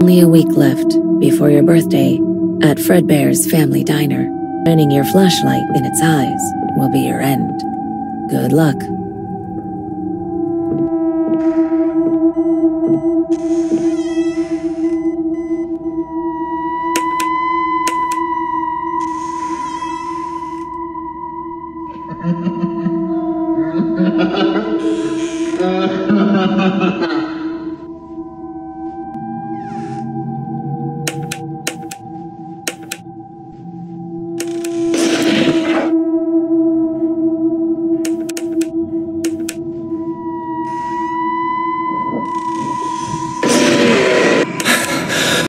Only a week left before your birthday at Fredbear's Family Diner. Shining your flashlight in its eyes will be your end. Good luck. Ha ha ha ha!